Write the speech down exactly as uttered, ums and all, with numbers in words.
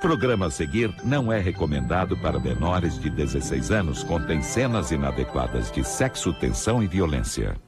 Programa a seguir não é recomendado para menores de dezesseis anos, contém cenas inadequadas de sexo, tensão e violência.